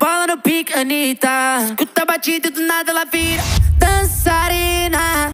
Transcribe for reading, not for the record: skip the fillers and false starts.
Rebola no pique, Anitta. Escuta a batida e do nada ela vira dançarina.